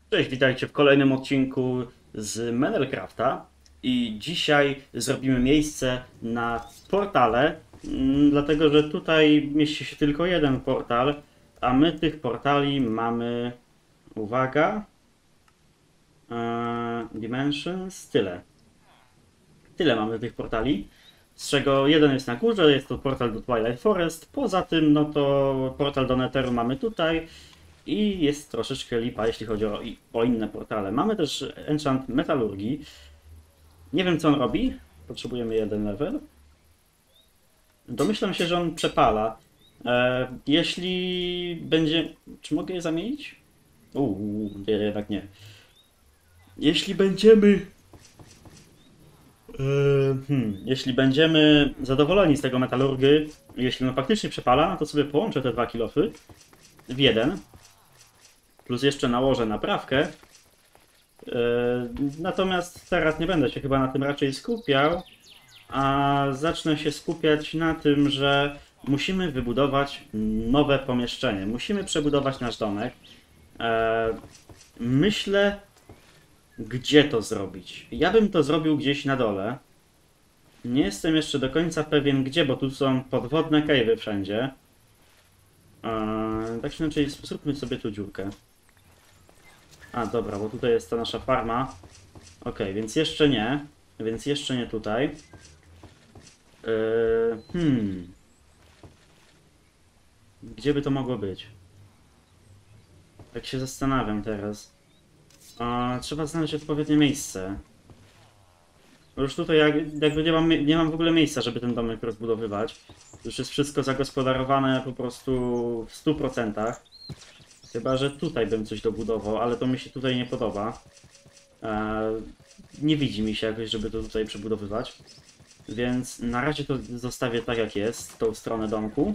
Cześć, witajcie w kolejnym odcinku z Menelcrafta i dzisiaj zrobimy miejsce na portale, dlatego że tutaj mieści się tylko jeden portal, a my tych portali mamy, uwaga, Dimensions, tyle. Tyle mamy tych portali, z czego jeden jest na górze, jest to portal do Twilight Forest, poza tym no to portal do Netheru mamy tutaj, i jest troszeczkę lipa, jeśli chodzi o inne portale. Mamy też enchant metalurgii. Nie wiem, co on robi. Potrzebujemy jeden level. Domyślam się, że on przepala. Jeśli będzie... Czy mogę je zamienić? Nie, jednak nie. Jeśli będziemy... Jeśli będziemy zadowoleni z tego metalurgy, jeśli on faktycznie przepala, to sobie połączę te dwa kilofy w jeden. Plus jeszcze nałożę naprawkę. Natomiast teraz nie będę się chyba na tym raczej skupiał, a zacznę się skupiać na tym, że musimy wybudować nowe pomieszczenie. Musimy przebudować nasz domek. Myślę, gdzie to zrobić. Ja bym to zrobił gdzieś na dole. Nie jestem jeszcze do końca pewien gdzie, bo tu są podwodne cave'y wszędzie. Tak czy inaczej, zróbmy sobie tu dziurkę. A, dobra, bo tutaj jest ta nasza farma. Ok, więc jeszcze nie. Więc jeszcze nie tutaj. Gdzie by to mogło być? Tak się zastanawiam teraz. Trzeba znaleźć odpowiednie miejsce. Już tutaj jakby nie mam w ogóle miejsca, żeby ten domek rozbudowywać. Już jest wszystko zagospodarowane po prostu w 100%. Chyba że tutaj bym coś dobudował, ale to mi się tutaj nie podoba. Nie widzi mi się jakoś, żeby to tutaj przebudowywać. Więc na razie to zostawię tak jak jest, tą stronę domku.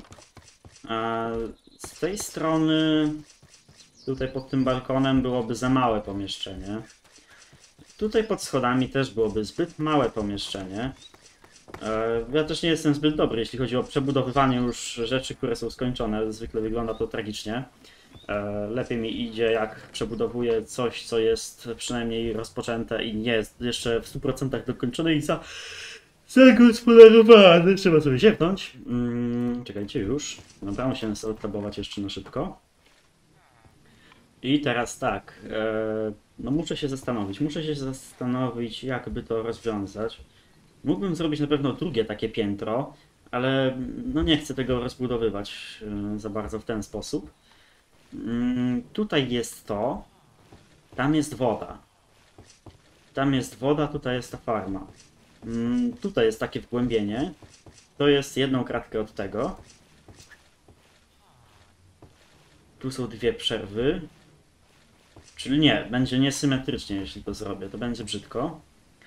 Z tej strony, tutaj pod tym balkonem byłoby za małe pomieszczenie. Tutaj pod schodami też byłoby zbyt małe pomieszczenie. Ja też nie jestem zbyt dobry, jeśli chodzi o przebudowywanie już rzeczy, które są skończone. Zwykle wygląda to tragicznie. Lepiej mi idzie, jak przebudowuję coś, co jest przynajmniej rozpoczęte i nie jest jeszcze w 100% dokończone i zagospodarowane. Trzeba sobie ziepnąć. Czekajcie już. Dobra, musimy sobie odtabować jeszcze na szybko. I teraz tak. No muszę się zastanowić. Muszę się zastanowić, jak by to rozwiązać. Mógłbym zrobić na pewno drugie takie piętro, ale no nie chcę tego rozbudowywać za bardzo w ten sposób. Tutaj jest to. Tam jest woda. Tam jest woda, tutaj jest ta farma. Tutaj jest takie wgłębienie. To jest jedną kratkę od tego. Tu są dwie przerwy. Czyli nie, będzie niesymetrycznie, jeśli to zrobię. To będzie brzydko.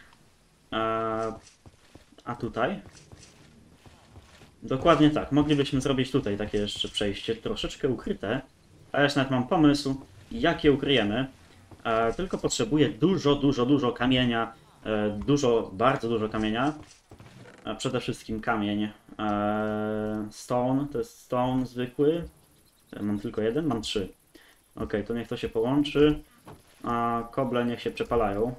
A tutaj? Dokładnie tak. Moglibyśmy zrobić tutaj takie jeszcze przejście, troszeczkę ukryte. A ja już nawet mam pomysł, jak je ukryjemy. Tylko potrzebuję dużo kamienia. Bardzo dużo kamienia. Przede wszystkim kamień. Stone, to jest stone zwykły. Mam tylko jeden, mam trzy. Ok, to niech to się połączy. A koble niech się przepalają.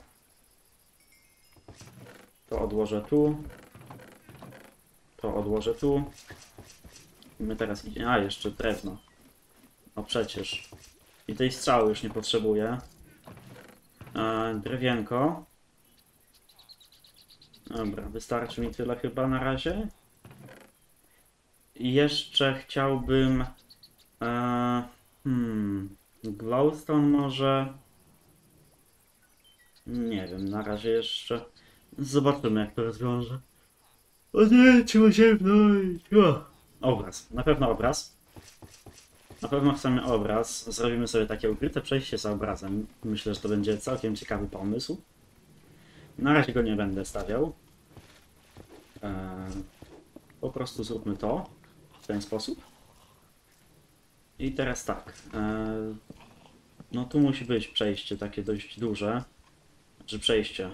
To odłożę tu. To odłożę tu. I my teraz idziemy. A, jeszcze drewno. No przecież. I tej strzały już nie potrzebuję. Drewienko. Dobra, wystarczy mi tyle chyba na razie. I jeszcze chciałbym... glowstone może... Nie wiem, na razie jeszcze... Zobaczymy, jak to rozwiążę. O nie, trzeba sięgnąć. Obraz, na pewno obraz. Na pewno chcemy obraz. Zrobimy sobie takie ukryte przejście za obrazem. Myślę, że to będzie całkiem ciekawy pomysł. Na razie go nie będę stawiał. Po prostu zróbmy to w ten sposób. I teraz tak. No tu musi być przejście takie dość duże. Czy przejście.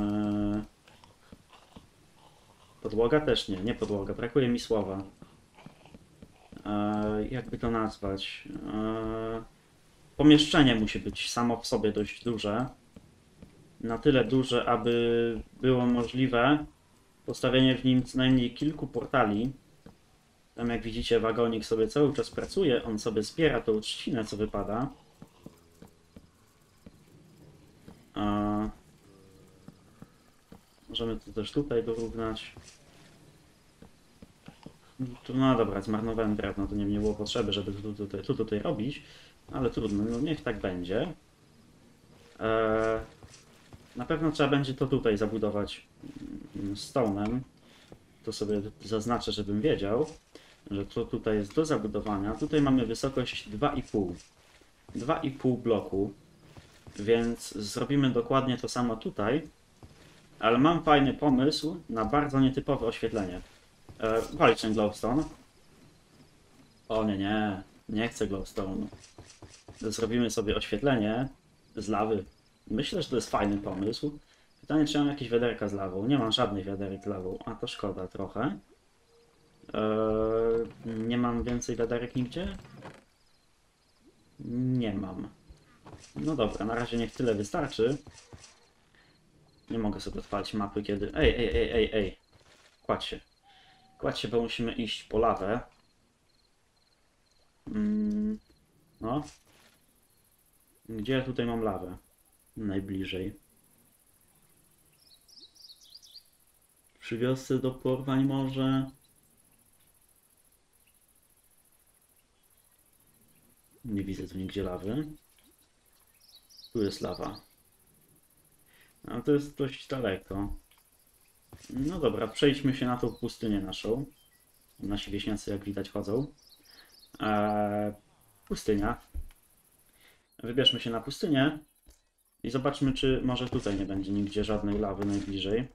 Podłoga też nie, nie podłoga. Brakuje mi słowa. Jakby to nazwać? pomieszczenie musi być samo w sobie dość duże. Na tyle duże, aby było możliwe postawienie w nim co najmniej kilku portali. Tam jak widzicie, wagonik sobie cały czas pracuje, on sobie zbiera tą trzcinę, co wypada. Możemy to też tutaj dorównać. No dobra, zmarnowałem drewno, to nie było potrzeby, żeby to tutaj robić, ale trudno, no niech tak będzie. Na pewno trzeba będzie to tutaj zabudować stone'em. To sobie zaznaczę, żebym wiedział, że to tutaj jest do zabudowania. Tutaj mamy wysokość 2,5. 2,5 bloku, więc zrobimy dokładnie to samo tutaj, ale mam fajny pomysł na bardzo nietypowe oświetlenie. Walić ten glowstone. O nie, nie chcę glowstone. Zrobimy sobie oświetlenie z lawy. Myślę, że to jest fajny pomysł. Pytanie, czy mam jakieś wiaderka z lawą? Nie mam żadnych wiaderek z lawą, a to szkoda trochę. Nie mam więcej wiaderek nigdzie? Nie mam. No dobra, na razie niech tyle wystarczy. Nie mogę sobie odpalić mapy, kiedy... Ej. Kładź się. Kładź się, bo musimy iść po lawę. No. Gdzie ja tutaj mam lawę? Najbliżej. Przy wiosce do porwań może? Nie widzę tu nigdzie lawy. Tu jest lawa. A to jest dość daleko. No dobra, przejdźmy się na tą pustynię naszą. Nasi wieśniacy, jak widać, chodzą. Pustynia. Wybierzmy się na pustynię i zobaczmy, czy może tutaj nie będzie nigdzie żadnej lawy najbliżej.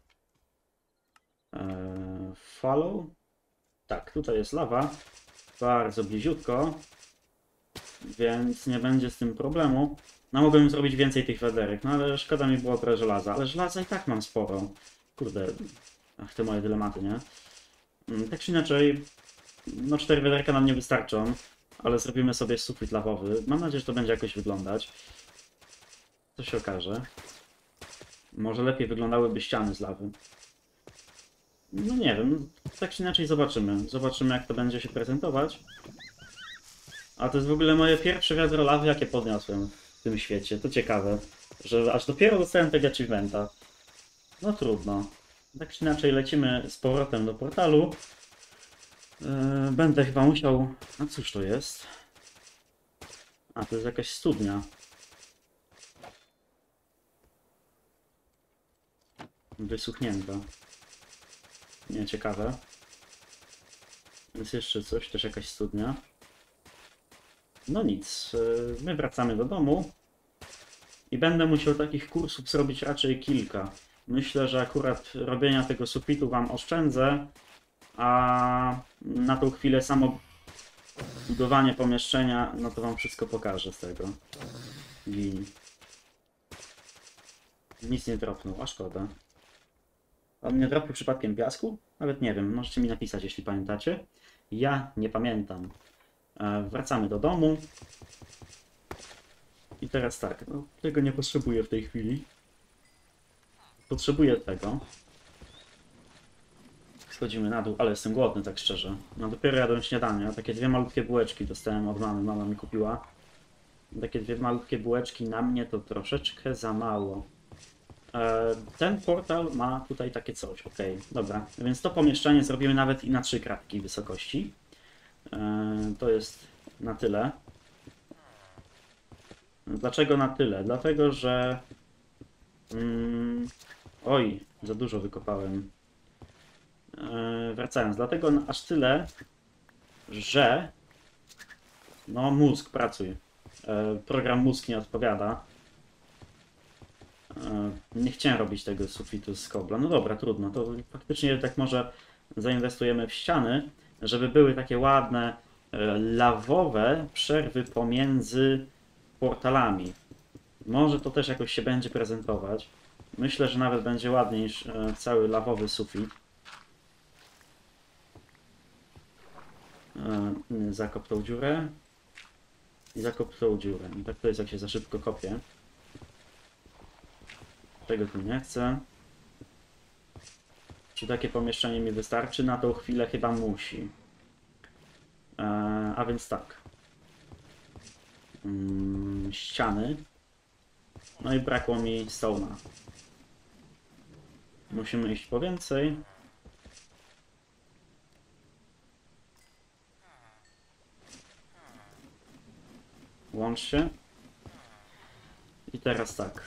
Follow. Tak, tutaj jest lawa. Bardzo bliziutko. Więc nie będzie z tym problemu. No mogłem zrobić więcej tych wiaderek, no ale szkoda mi było trochę żelaza. Ale żelaza i tak mam sporo. Kurde, ach, te moje dylematy, nie? Tak czy inaczej, no 4 wiaderka nam nie wystarczą, ale zrobimy sobie sufit lawowy. Mam nadzieję, że to będzie jakoś wyglądać. To się okaże. Może lepiej wyglądałyby ściany z lawy. No nie wiem, tak czy inaczej zobaczymy. Zobaczymy, jak to będzie się prezentować. A to jest w ogóle moje pierwsze wiadro lawy, jakie podniosłem w tym świecie. To ciekawe, że aż dopiero dostałem tego achievementa. No trudno. Tak czy inaczej lecimy z powrotem do portalu. Będę chyba musiał... A cóż to jest? A, to jest jakaś studnia. Wysuchnięta. Nie, ciekawe. Jest jeszcze coś, też jakaś studnia. No nic, my wracamy do domu. I będę musiał takich kursów zrobić raczej kilka. Myślę, że akurat robienia tego sufitu wam oszczędzę, a na tą chwilę samo budowanie pomieszczenia, no to wam wszystko pokażę z tego. Gin. Nic nie dropnął, a szkoda. On nie dropił przypadkiem piasku? Nawet nie wiem, możecie mi napisać, jeśli pamiętacie. Ja nie pamiętam. Wracamy do domu. I teraz tak, no, tego nie potrzebuję w tej chwili. Potrzebuję tego. Schodzimy na dół, ale jestem głodny, tak szczerze. No dopiero jadłem śniadanie. Takie 2 malutkie bułeczki dostałem od mamy. Mama mi kupiła. Takie 2 malutkie bułeczki na mnie to troszeczkę za mało. Ten portal ma tutaj takie coś. Ok, dobra. Więc to pomieszczenie zrobimy nawet i na 3 kratki wysokości. To jest na tyle. Dlaczego na tyle? Dlatego, że... Oj, za dużo wykopałem. Wracając, dlatego aż tyle, że... No, mózg, pracuj. Program mózg nie odpowiada. Nie chciałem robić tego sufitu z kobla. No dobra, trudno. To faktycznie tak może zainwestujemy w ściany, żeby były takie ładne, lawowe przerwy pomiędzy portalami. Może to też jakoś się będzie prezentować. Myślę, że nawet będzie ładniej niż cały lawowy sufit. Zakop tą dziurę. I zakop tą dziurę. I tak to jest, jak się za szybko kopie. Tego tu nie chcę. Czy takie pomieszczenie mi wystarczy? Na tą chwilę chyba musi. A więc tak. Ściany. No i brakło mi stone'a. Musimy iść po więcej. Łącz się. I teraz tak.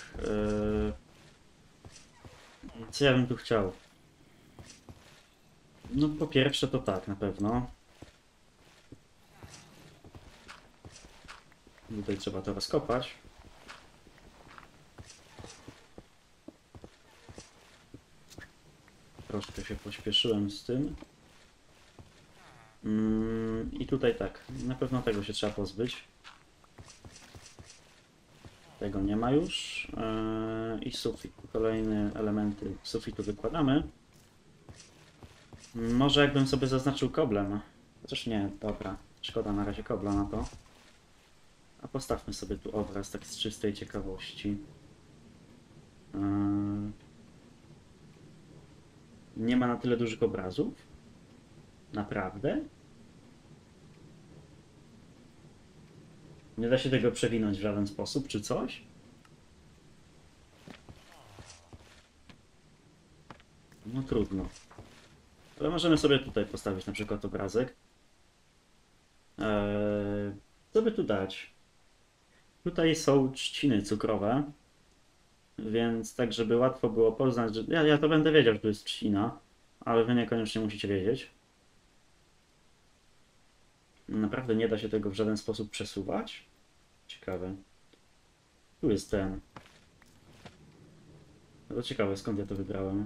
Co ja bym tu chciał? No po pierwsze to tak, na pewno. Tutaj trzeba to rozkopać. Troszkę się pośpieszyłem z tym. I tutaj tak, na pewno tego się trzeba pozbyć. Tego nie ma już. I sufit. Kolejne elementy sufitu wykładamy. Może jakbym sobie zaznaczył koblem. Chociaż nie, dobra. Szkoda na razie kobla na to. A postawmy sobie tu obraz, tak z czystej ciekawości. Nie ma na tyle dużych obrazów? Naprawdę? Nie da się tego przewinąć w żaden sposób, czy coś? No trudno. Ale możemy sobie tutaj postawić na przykład obrazek. Co by tu dać? Tutaj są trzciny cukrowe, więc tak, żeby łatwo było poznać, że ja to będę wiedział, że tu jest trzcina, ale wy niekoniecznie musicie wiedzieć. Naprawdę nie da się tego w żaden sposób przesuwać? Ciekawe. Tu jest ten. No to ciekawe, skąd ja to wybrałem.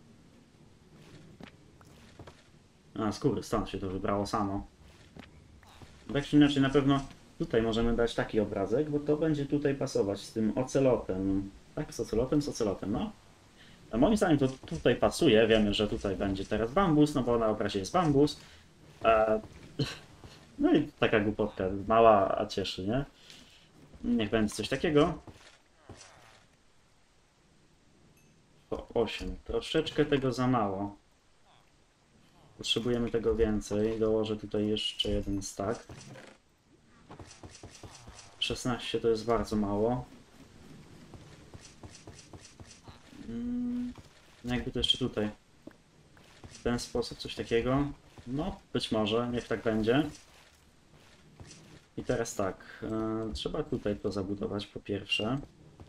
A, skóry, stąd się to wybrało samo. Tak czy inaczej, na pewno tutaj możemy dać taki obrazek, bo to będzie tutaj pasować z tym ocelotem. Tak, z ocelotem, no. A moim zdaniem to tutaj pasuje. Wiemy, że tutaj będzie teraz bambus, no bo na obrazie jest bambus. No i taka głupotka, mała, a cieszy, nie? Niech będzie coś takiego. To 8. Troszeczkę tego za mało. Potrzebujemy tego więcej. Dołożę tutaj jeszcze jeden stack. 16 to jest bardzo mało. Jakby to jeszcze tutaj. W ten sposób coś takiego. No, być może, niech tak będzie. I teraz tak, trzeba tutaj to zabudować po pierwsze.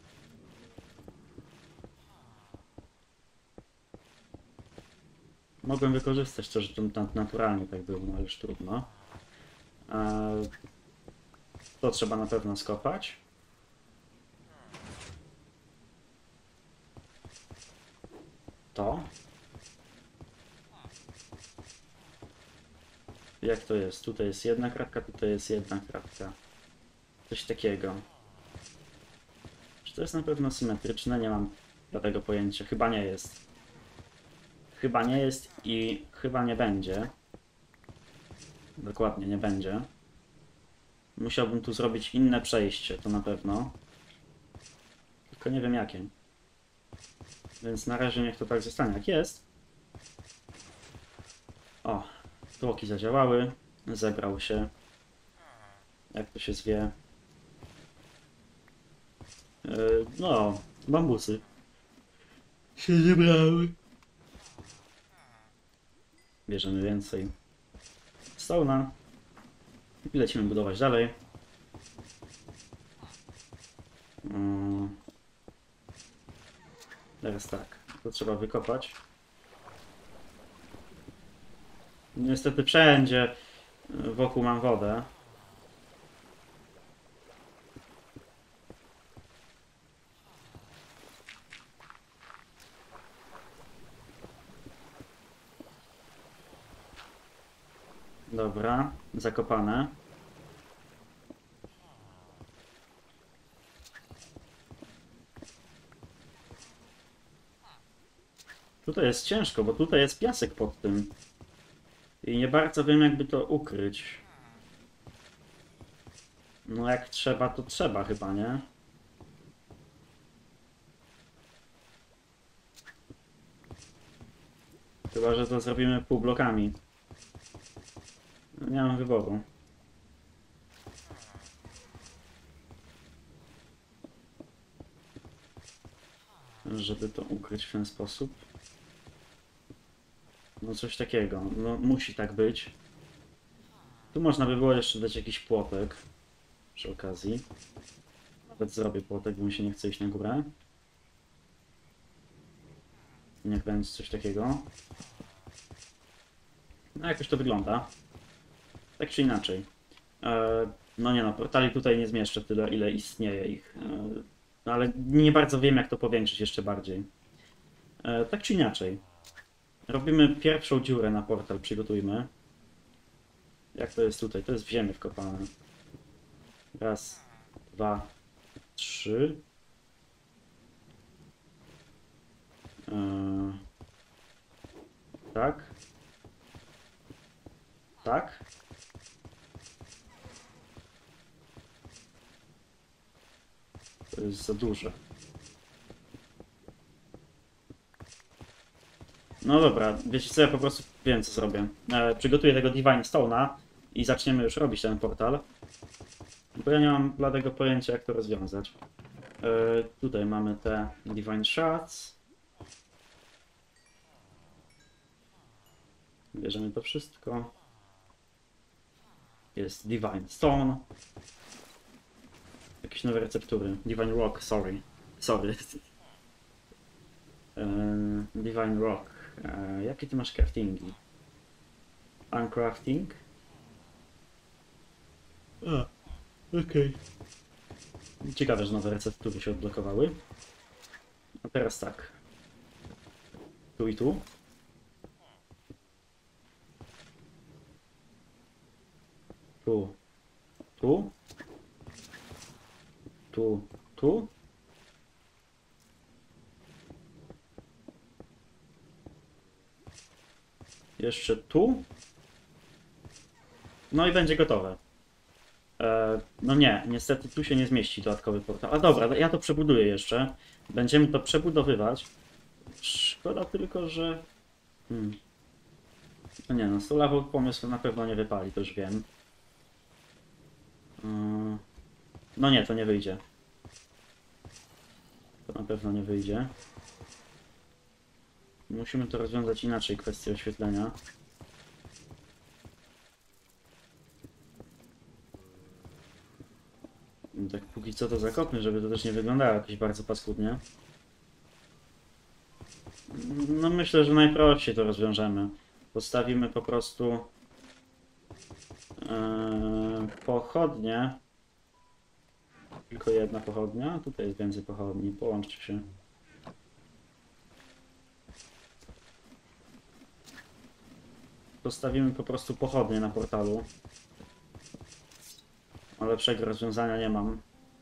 Mogłem wykorzystać to, że to naturalnie tak było, no ale już trudno. To trzeba na pewno skopać. To. Jak to jest? Tutaj jest jedna kratka, tutaj jest jedna kratka. Coś takiego. Czy to jest na pewno symetryczne? Nie mam dlatego pojęcia. Chyba nie jest. Chyba nie jest i chyba nie będzie. Dokładnie, nie będzie. Musiałbym tu zrobić inne przejście, to na pewno. Tylko nie wiem jakie. Więc na razie niech to tak zostanie jak jest. O, tłoki zadziałały. Zebrał się. Jak to się zwie? No, bambusy się zebrały. Bierzemy więcej stone'a i lecimy budować dalej. Teraz tak, to trzeba wykopać. Niestety wszędzie wokół mam wodę. Dobra, zakopane. Tutaj jest ciężko, bo tutaj jest piasek pod tym. I nie bardzo wiem, jakby to ukryć. No jak trzeba, to trzeba chyba, nie? Chyba, że to zrobimy półblokami. No, nie mam wyboru. Żeby to ukryć w ten sposób. No coś takiego. No musi tak być. Tu można by było jeszcze dać jakiś płotek. Przy okazji. Nawet zrobię płotek, bo mi się nie chce iść na górę. Niech będzie coś takiego. No jakoś to wygląda. Tak czy inaczej. No nie no, portali tutaj nie zmieszczę tyle, ile istnieje ich. No ale nie bardzo wiem, jak to powiększyć jeszcze bardziej. Tak czy inaczej. Robimy pierwszą dziurę na portal, przygotujmy. Jak to jest tutaj? To jest w ziemię wkopane. Raz, dwa, trzy. Tak. Tak. To jest za duże. No dobra, wiecie co, ja po prostu wiem co zrobię. Przygotuję tego Divine Stone'a i zaczniemy już robić ten portal. Bo ja nie mam bladego pojęcia jak to rozwiązać. Tutaj mamy te Divine Shards. Bierzemy to wszystko. Jest Divine Stone. Jakieś nowe receptury. Divine Rock, sorry. Divine Rock. Jakie ty masz craftingi? Uncrafting? Okej. Ciekawe, że nowe receptury się odblokowały. A teraz tak. Tu i tu. Tu. Tu. Tu. Tu. Jeszcze tu. No i będzie gotowe. No nie, niestety tu się nie zmieści dodatkowy portal. A dobra, ja to przebuduję jeszcze. Będziemy to przebudowywać. Szkoda tylko, że... No nie no, Solarwood pomysł na pewno nie wypali, to już wiem. No nie, to nie wyjdzie. To na pewno nie wyjdzie. Musimy to rozwiązać inaczej, kwestię oświetlenia. Tak póki co to zakopmy, żeby to też nie wyglądało jakoś bardzo paskudnie. No myślę, że najprościej to rozwiążemy. Postawimy po prostu pochodnie. Tylko jedna pochodnia. Tutaj jest więcej pochodni. Połączcie się. Postawimy po prostu pochodnie na portalu. A lepszego rozwiązania nie mam.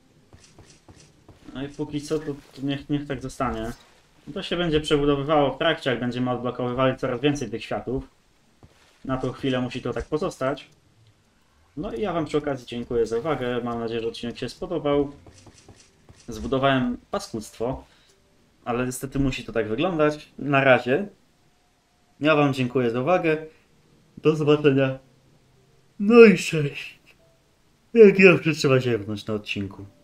No i póki co to niech tak zostanie. To się będzie przebudowywało w trakcie, jak będziemy odblokowywali coraz więcej tych światów. Na tą chwilę musi to tak pozostać. No i ja wam przy okazji dziękuję za uwagę. Mam nadzieję, że odcinek się spodobał. Zbudowałem paskudztwo, ale niestety musi to tak wyglądać. Na razie. Ja wam dziękuję za uwagę. Do zobaczenia. No i cześć. Jak ja przytrzymać się na odcinku.